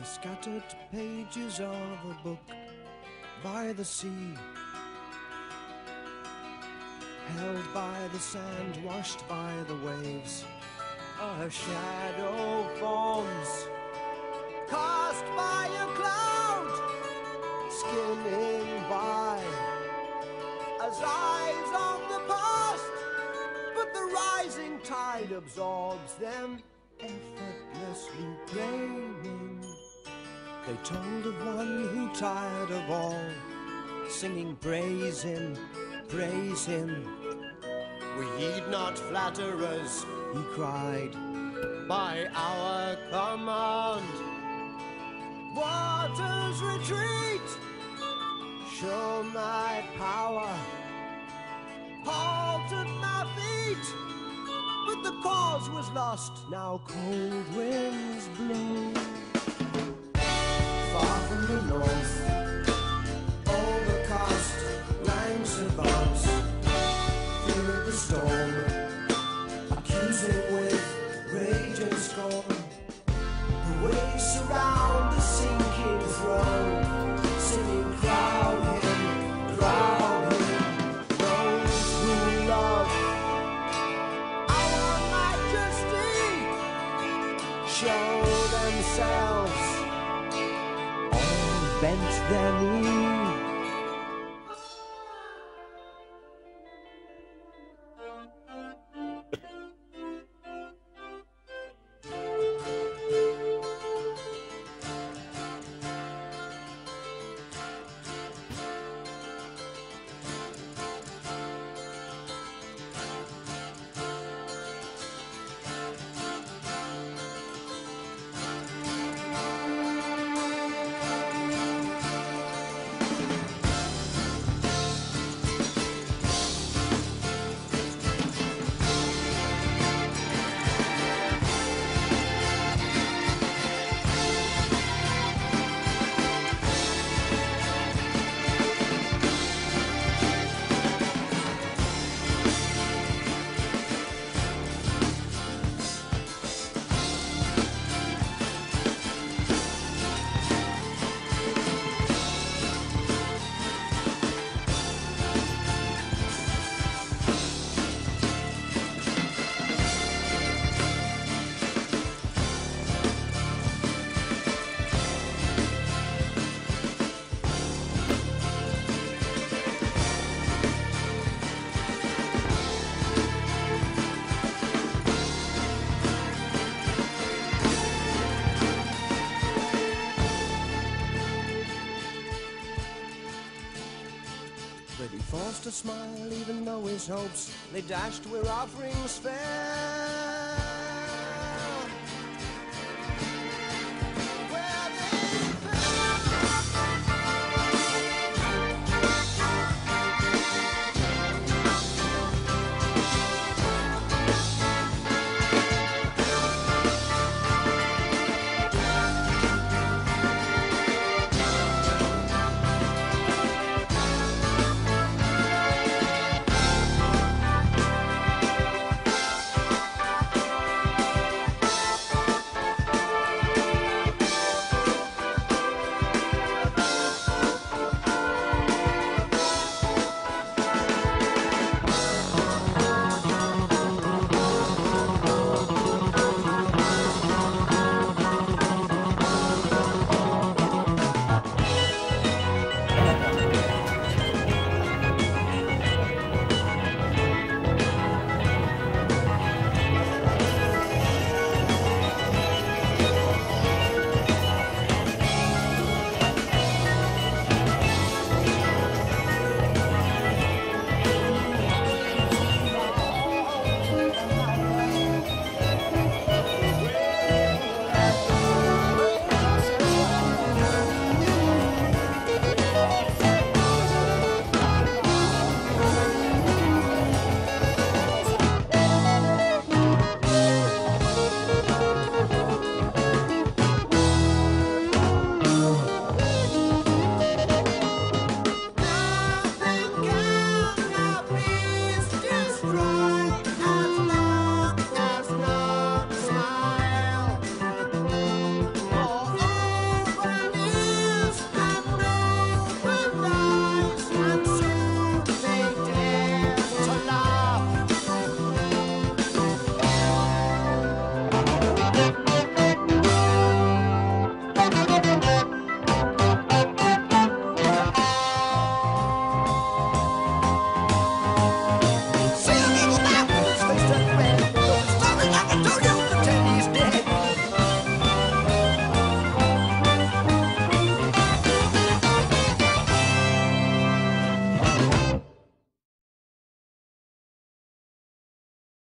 the scattered pages of a book by the sea, held by the sand, washed by the waves. A shadow forms, cast by a cloud, skimming by as eyes of the past, but the rising tide absorbs them, effortlessly draining. They told of one who, tired of all, singing praise him, praise him. We heed not flatterers, he cried, by our command. Waters retreat, show my power, halt at my feet. But the cause was lost, now cold winds blow. Far from the north, overcast, ranks above, feared the storm, accusing with rage and scorn. The waves surround the sinking throne, singing, crown him, crown him. Those who love our majesty show themselves, all bent their knee. But he forced a smile, even though his hopes they dashed where offerings fell.